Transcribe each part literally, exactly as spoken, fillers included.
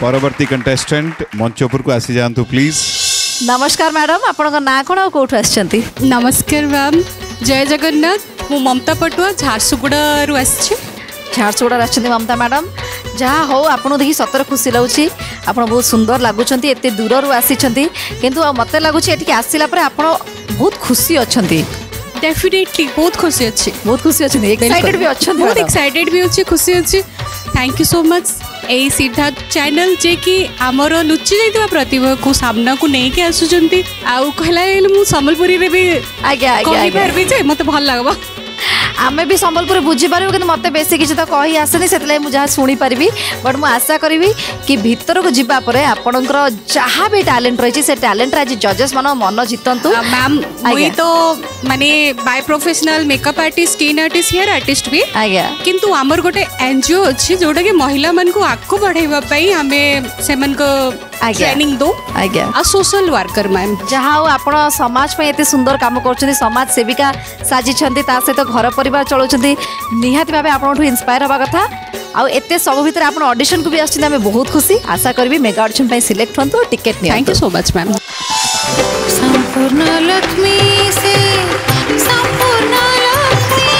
परवर्ती कंटेस्टेंट मंच ऊपर को आसी जातु प्लीज। नमस्कार मैडम, आपन ना कौन कौट आछंती? नमस्कार मैम, जय जगन्नाथ। मु ममता पटुआ झारसुगुड़ा रु आछि। झारसुगुड़ा आछंती ममता मैडम, जहाँ हो आपन देखि सतर खुशी लागुची। आपन बहुत सुंदर लागुचंती, एते दूर रु आसीचंती, किंतु मते लागुची एठी आसिला परे आपन बहुत खुशी अछंती। डेफिनेटली बहुत खुशी अच्छी, बहुत खुशी अच्छी, एक्साइटेड भी अच्छी, बहुत एक्साइटेड भी अच्छी, खुशी अच्छी। थैंक यू सो मच ए सिद्धार्थ चैनल जे कि आमर लुचि जाइथिबा प्रतिभा को सामना को नहीं के आसुचंती। आउ कहला मु संबलपुरी रे भी आज्ञा आज्ञा कहबी जे मते भल लागबा। आमे भी संबलपुर बुझी पारू, कि मत बेसी किसी तो कही आसेनी, से मुझे शुणी पारि। बट मुझे आशा करी कि भीतर को जीवा परे आपणकर जहाँ भी टैलेंट रही से टैलेंट आज जजेस मान मन जितंतु। मैम मुई तो माने बाय professional makeup artist, skin artist, hair artist भी आज्ञा, किंतु आमर गोटे एनजीओ अच्छी जोटा कि महिला मान को आगु बढ़ाइबा पई हमें सेमन को ट्रेनिंग दो आज्ञा। आ सोशल वर्कर मैम, जहाँ हो आपण समाज पे एते सुंदर काम करछथि, समाज सेविका साजी छथि, ता सहित घर परिवार चलाउछथि। निहाती भाबे आपनठु इंस्पायर होबा कथा। आ एते सब भीतर आपण ऑडिशन को भी आछथि, हमें बहुत खुशी। आशा करबी मेगा ऑडिशन पे सिलेक्ट होंतु, टिकट नियंतु। Thank you so much ma'am. Sampurna Lakshmi से संपूर्ण लक्ष्मी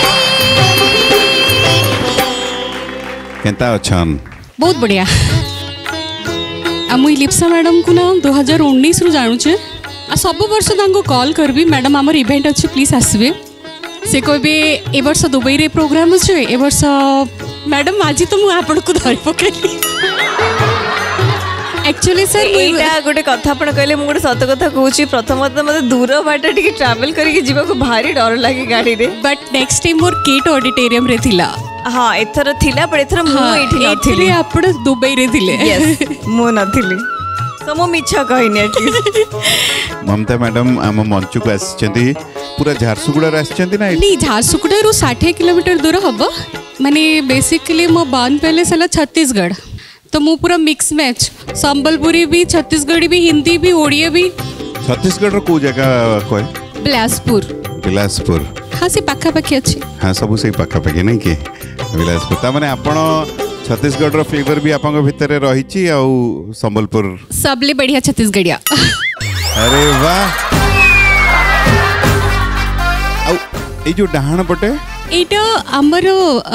केंता अछन? बहुत बढ़िया। आ मुई लिप्सा मैडम को ना दो हज़ार उन्नीस रु जानुचे। आ सब वर्ष तांको कॉल करबी, मैडम आमर इवेंट अच्छे प्लीज आसबे। से कहबे ए वर्ष दुबई रे प्रोग्राम अच्छे, ए वर्ष मैडम आज तो मुझे आपन को धरि पकेली। एक्चुअली सर एटा गोटे कथा आपण कहले, मु गोटे सत कथा कहूची। प्रथमत मते दूर बाट टिके ट्रैवल करके जीवा को भारी डर लागे गाड़ी रे। बट नेक्स्ट टाइम मोर किट ऑडिटोरियम रे थिला। हाँ एथर थिला, पर एथर मु एठी नथिली, आपण दुबई रे थिले। यस मु नथिली, सो मु मिछा कहिनी एटलीस्ट। ममता मैडम आम मंच को आछंती, पूरा झारसुगुड़ा रे आछंती ना? नहीं, झारसुगुड़ा रु साठ किलोमीटर दूर हबो। माने बेसिकली मो बॉर्न पहले साला छत्तीसगढ़, तो मु पूरा मिक्स मैच, संबलपुरी भी, छत्तीसगढ़ी भी, हिंदी भी, ओडिया भी। छत्तीसगढ़ रो को जगह कोय? बिलासपुर। बिलासपुर, हाँ से पाखा पाखी अच्छी। हाँ सब से पाखा पाखी नहीं के बिलासपुर। ता माने आपण छत्तीसगढ़ रो फ्लेवर भी आपन भीतर रही छी, आ संबलपुर सबले बढ़िया छत्तीसगढ़िया। अरे वाह। आ ए जो डाहण पटे एटा हमर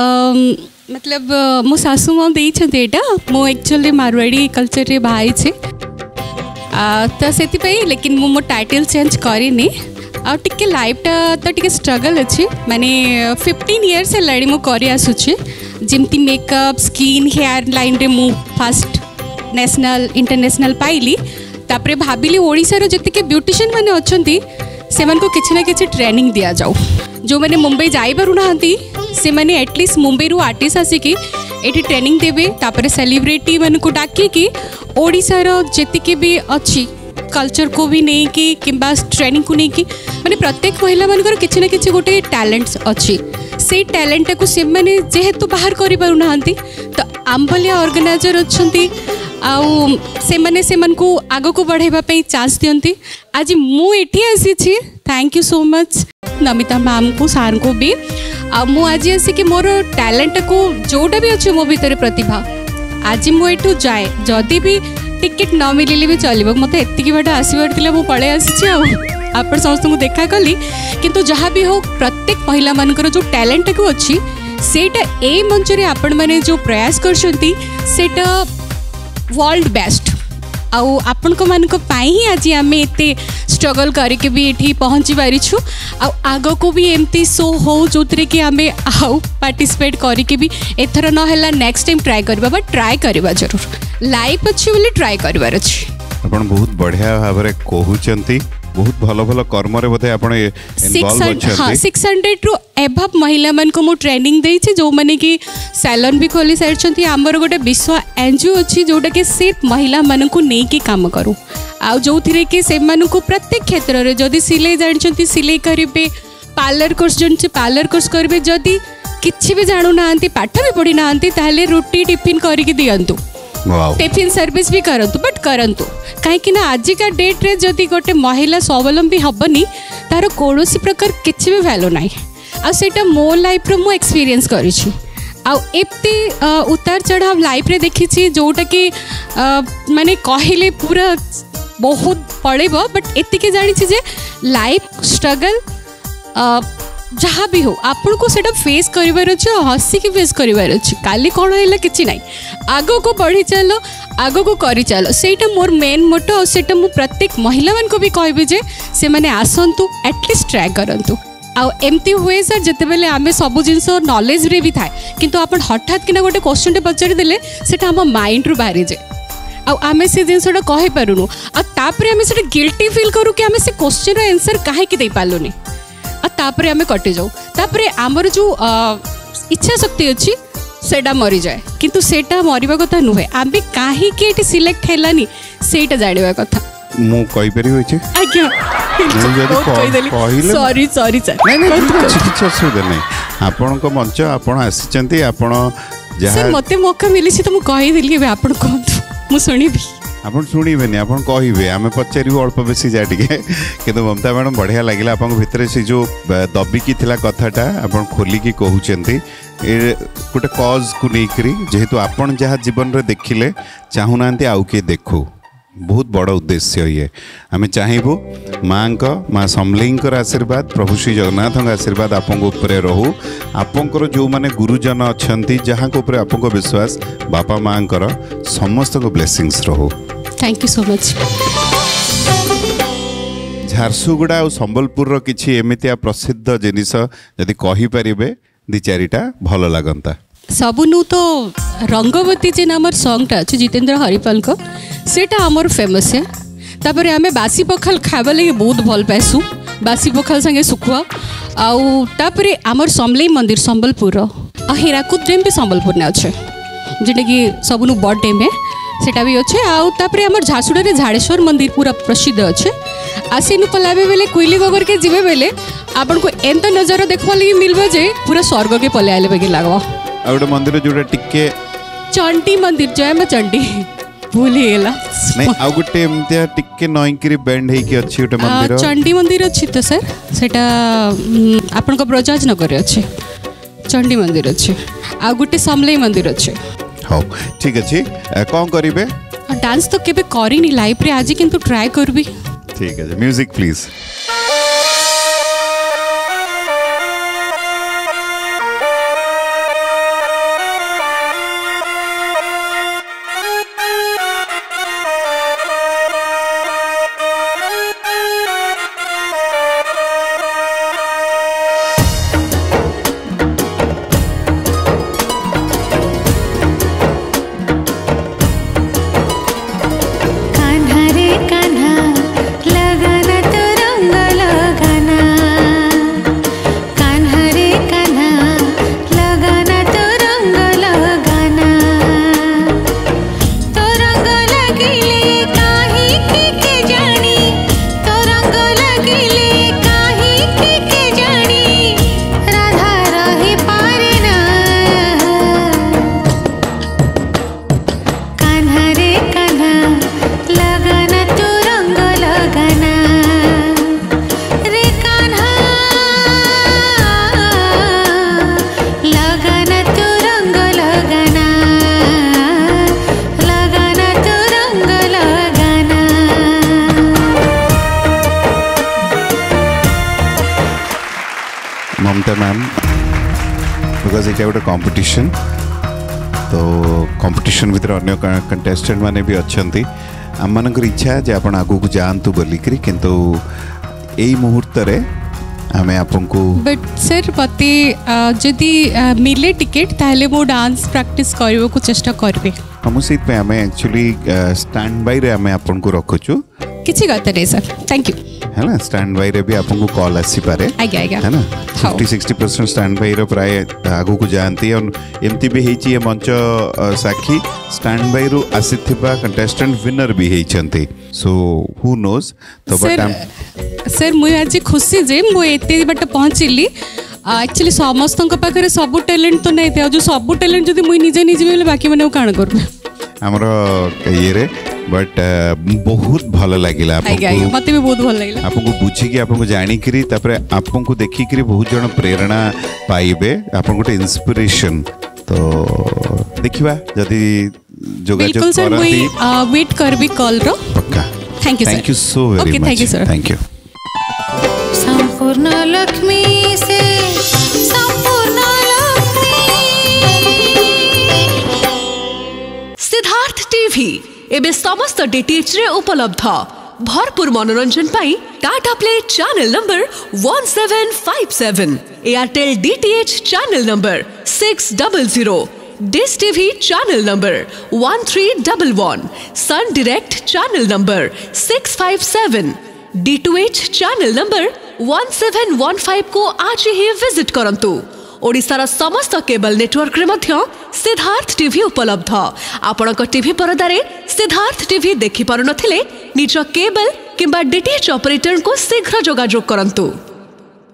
मतलब मो सासू माँ दे छते एटा। मो एक्चुअली मारवाड़ी कल्चर रे बाई छे, तो सेति पई, लेकिन मो मो टाइटल चेंज करिनी। आ टिके लाइफ टा तो टिके स्ट्रगल अच्छी, माने फिफ्टीन इयर्स हेलाड़ी मु करी आसुची। जिमती मेकअप, स्किन, हेयर लाइन रे मु फर्स्ट नेशनल इंटरनेशनल पाइली। तापरे भाबिली ओडिसा रो जति के ब्यूटिशियन माने अछंती, सेमान को किछि ना किछि ट्रेनिंग दिया जाऊ। जो मैंने मुंबई जाई पारु नाहंती, से माने एटलीस्ट मुंबई रु आर्टिस्ट आसिकी एठी ट्रेनिंग देबे। तापरे सेलिब्रिटी मन को डाकी कि ओडिसा रो जति के भी अच्छी कल्चर को भी नहीं कि किंबा ट्रेनिंग को नहीं कि माने प्रत्येक महिला मानकर किछि ना किछि गोटे टैलेंट्स अच्छी। से टैलेंट को से माने जेहेतु बाहर करि पारु नाहंती, तो आंबलिया ऑर्गेनाइजर अछंती, आउ से माने से मन को आगो को बढ़ाइबा पे चांस दियंती। आज मु एठी आसी छी, thank you so much Namita ma'am को, सार को भी। आ मु आज आसी कि मोर टैलेंट को जोटा भी अच्छे मो भीतर प्रतिभा, आज मु एठू जाए जदि भी टिकेट न मिलिले भी चलिबो। मते एतिकी बाट आसीबार थिला, मु पळे आसी आ आपण समस्त को देखा कली। किंतु जहाँ भी हो, प्रत्येक महिला मानकर जो टैलेंट को अच्छी, सेटा ए मंच रे आपण माने जो प्रयास करछंती, सेटा वर्ल्ड बेस्ट। आउ आपण को मान को पाई ही आज आम एते स्ट्रगल करके भी एठी पहुँची पारिछु। आउ आगो को भी एमती शो हो जो कि आम आउ पार्टिसिपेट करके भी एथर न हैला नेक्स्ट टाइम ट्राई करबा, बट ट्राई करबा जरूर। लाइफ अच्छी बोले ट्राई करबार अछि। आपण बहुत बढ़िया भाव में कहउचंती, बहुत भल भल कर्म रे बोधे आपण इन्वॉल्व अछंती। हां सिक्स हंड्रेड रु एभव महिला मन को मु ट्रेनिंग देई छी, जो माने कि सैलून भी खोली सारछंती। हमर गोटे विश्व एनजीओ अछि जोटा कि सिर्फ महिला मन को नै कि काम करू, आ जो थिरे कि से मन को प्रत्येक क्षेत्र रे जदी सिलाई जानछंती सिलाई करिवे, पार्लर कोर्स जानछे पार्लर कोर्स करिवे, जदी किछि भी जानु नांती, पाठ भी पढी नांती, ताले रोटी टिफिन करिके दियंतु, टिफिन सर्विस भी करंतु, बट करंतु कहीं ना आजिका डेट रे जदि गोटे महिला स्वावलंबी हेबनी तार कौन प्रकार किसी भी भैल्यू ना। आ सेटा मो लाइफ रो मो एक्सपीरियंस करिछि। आउ एप्ती उतार चढ़ाव लाइफ रे देखी जोटा कि माने कहले पूरा बहुत पड़ेब बट एतिके जानी जे लाइफ स्ट्रगल जहाँ भी हो आपन को सेटा फेस करिवार अछि हसी की फेस करिवार अछि काली कोन हैला किछि नै आगो को बढ़ी चलो आगो को करी चलो सेटा मोर मेन मोटो सेटा मु प्रत्येक महिला मान को भी कहबे जे से माने आसंतु एटलीस्ट ट्राई करंतु आ एमती हुए सर जिते बेले आमे सब जिनस नॉलेज रे भी थाए किंतु आपण हठात किना गोटे क्वेश्चन टे पचारि देले सेटा हम माइंड रु बाहरी जे आ आमे से जिनसटा कहि पारुनु आ तापरे आमे सेटा गिल्टी फील करू कि आमे से क्वेश्चन रो आंसर काहे कि दे पालुनी आ तापरे आमे कटि जाऊ तापरे हमर जो इच्छा शक्ति अछि सेटा मरी जाए किंतु सेटा मरिबा कथा नुहे आमे काहे कि एटी सिलेक्ट हेलानी सेटा जानिबा कथा मु कहि परिबो छै आज्ञा सॉरी सॉरी सर नहीं नहीं किछि असुविधा नहीं आपण को मंच आपण आसीचंती आपण सर मते मौका मिली छी त मु कहि देली आपण कहतु मु सुनिबी आपण शुणिबेनि आपण कहिबे आमे पचारिबो अल्प बेसी जा टिके किंतु ममता मैडम बढ़िया लागिला आपण भितर से जो दबिकी थिला कथाटा आपण खोली की कहउचंती ए गोटे कॉज को नेकरी जेहेतु आपण जहाँ जीवन रे देखिले चाहुनांती आउ के देखू बहुत बड़ उद्देश्य ये आम चाहबू माँ का माँ समलेईंकर आशीर्वाद प्रभु श्री जगन्नाथ आशीर्वाद आपन ऊपर रहू आपंकर जो माने गुरुजन अच्छा जहाँ को ऊपर आपन विश्वास बापा माँ समस्त को ब्लेसिंग्स रहू thank you so much Jharsuguda और संबलपुर किसी एमती प्रसिद्ध जिनिस जदि कहि परिबे दी चारिटा भल लागंता सबुनु तो रंगवती जेन आमर सॉन्गटा अच्छे जितेंद्र हरिपाल को सेटा आमर फेमस है तापर आमे बासी पखाल खावा लगे बहुत भल पाइसु बासी पखाल संगे सुखुआ आउ तापर आमर समलेई मंदिर संबलपुर आ हीराकुद डैम भी संबलपुर ने अच्छे जेटा कि सबुनु बड़ डैम है सेटा भी अच्छे आउ तापर आमर झारसुड़ा रे झाड़ेश्वर मंदिर पूरा प्रसिद्ध अच्छे आसीनु पलाबे बेले कोइली गगर के जीवे बेले आपन को एंत नजारा देखवा लगी मिलबा जे पूरा स्वर्ग के पले आले बेगे लागवा आ गोटे मंदिर जोटा टिके चंडी मंदिर जय मां चंडी भूली गेला नहीं आ गोटे एमतिया टिके नईकरी बेंड हेकी अछि गोटे मंदिर चंडी मंदिर अछि तो सर सेटा आपन को ब्रजराज नगर अछि चंडी मंदिर अछि आ गोटे समलेई मंदिर अछि हो ठीक अछि कोन करिवे डांस तो केबे करिनी लाइव रे आज किंतु ट्राई करबी ठीक है music please Mamata ma'am because ये गोटे कंपटीशन तो कंपटीशन भितर अन्य कंटेस्टेंट माने भी अच्छा आम मानकर इच्छा जे आपण आगु को जानतु बोलिकरी किंतु एई मुहूर्त रे आमे आपन को बट सर पते जदी मिले टिकट ताले मो डांस प्रैक्टिस करबो को चेष्टा करबे हम सीट पे आमे एक्चुअली स्टैंड बाय रे आमे आपन को रखछु किछि गत रे सर थैंक यू है ना स्टैंड बाय रे भी आपन को कॉल आसी पारे आगे आगे है ना fifty sixty percent stand by रे प्राय आगु को जानती और एमती भी हेची ये मंच साखी स्टैंड बाय रु आसीथिबा कंटेस्टेंट विनर भी हेचंती सो हु नोज तो बट आई एम सर मु आज खुशी जे मु एते बट पहुंचली एक्चुअली समस्त पाखे सब टैलेंट तो नहीं था जो सब टैलेंट जब मुझे निजे निजे बोले बाकी मैंने काण कर हमर ये रे बट बहुत भल लगिला मते भी बहुत भल लगिला आपको बुझी कि आपको जानी करी तापर आपको देखि करी बहुत जन प्रेरणा पाइबे आपन गोटे इंस्पिरेशन तो देखिबा जदि बिल्कुल जोगाजोग सर करती मुई वेट करबी कॉल रो पक्का thank you thank you so very Okay, much thank you, sir. Thank you Sampurna Lakshmi से संपूर्ण लक्ष्मी सिद्धार्थ टीवी एबे समस्त डीटीएच रे उपलब्ध भरपूर मनोरंजन पाई Tata play channel number one seven five seven, Airtel DTH channel number six double zero, dish TV channel number one three double one, sun direct channel number six five seven, D two H channel number one seven one five को आज ही visit करंतु। ओडिशार समस्त cable network रे मध्य Siddharth TV उपलब्ध। आपणक TV परदारे Siddharth TV देखि पारु नथिले निज केबल किंबा डीटीएच ऑपरेटर को शीघ्र जोगाजोग करंतु।